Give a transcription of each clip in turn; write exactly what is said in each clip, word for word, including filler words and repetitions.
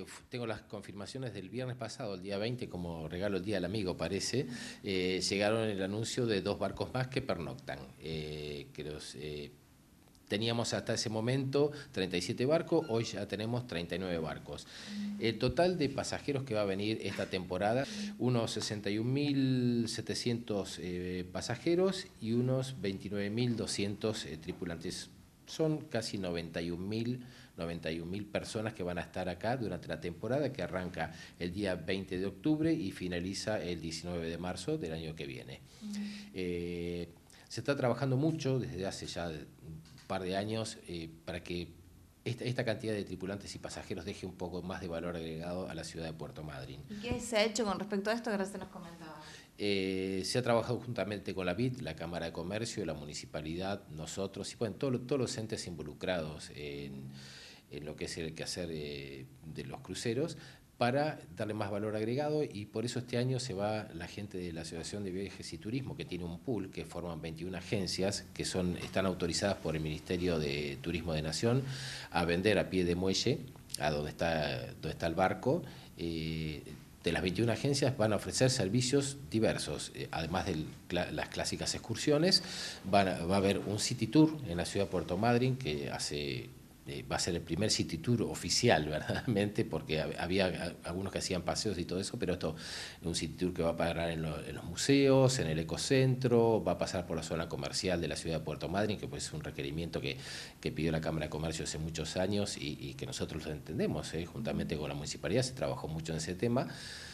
tengo las confirmaciones del viernes pasado, el día veinte, como regalo el Día del Amigo, parece, eh, llegaron el anuncio de dos barcos más que pernoctan, eh, que los... Eh, Teníamos hasta ese momento treinta y siete barcos, hoy ya tenemos treinta y nueve barcos. El total de pasajeros que va a venir esta temporada, unos sesenta y un mil setecientos eh, pasajeros y unos veintinueve mil doscientos eh, tripulantes. Son casi noventa y un mil personas que van a estar acá durante la temporada, que arranca el día veinte de octubre y finaliza el diecinueve de marzo del año que viene. Uh-huh. eh, se está trabajando mucho desde hace ya par de años eh, para que esta, esta cantidad de tripulantes y pasajeros deje un poco más de valor agregado a la ciudad de Puerto Madryn. ¿Y qué se ha hecho con respecto a esto que recién nos comentaba? Eh, se ha trabajado juntamente con la B I T, la Cámara de Comercio, la Municipalidad, nosotros y bueno, todo, todos los entes involucrados en, en lo que es el quehacer eh, de los cruceros, para darle más valor agregado, y por eso este año se va la gente de la Asociación de Viajes y Turismo, que tiene un pool que forman veintiuna agencias que son, están autorizadas por el Ministerio de Turismo de Nación a vender a pie de muelle, a donde está, donde está el barco. Eh, de las veintiuna agencias van a ofrecer servicios diversos, eh, además de las clásicas excursiones. Van a, va a haber un city tour en la ciudad de Puerto Madryn que hace... Eh, va a ser el primer city tour oficial, verdaderamente, porque había algunos que hacían paseos y todo eso, pero esto es un city tour que va a parar en, lo, en los museos, en el ecocentro, va a pasar por la zona comercial de la ciudad de Puerto Madryn, que pues es un requerimiento que, que pidió la Cámara de Comercio hace muchos años y, y que nosotros lo entendemos, ¿eh? Juntamente con la municipalidad se trabajó mucho en ese tema.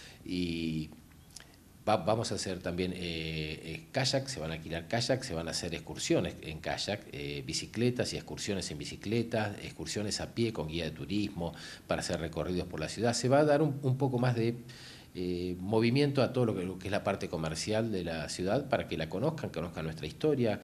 Y Va, vamos a hacer también eh, eh, kayak, se van a alquilar kayak, se van a hacer excursiones en kayak, eh, bicicletas y excursiones en bicicletas, excursiones a pie con guía de turismo para hacer recorridos por la ciudad. Se va a dar un, un poco más de eh, movimiento a todo lo que, lo que es la parte comercial de la ciudad para que la conozcan, conozcan nuestra historia,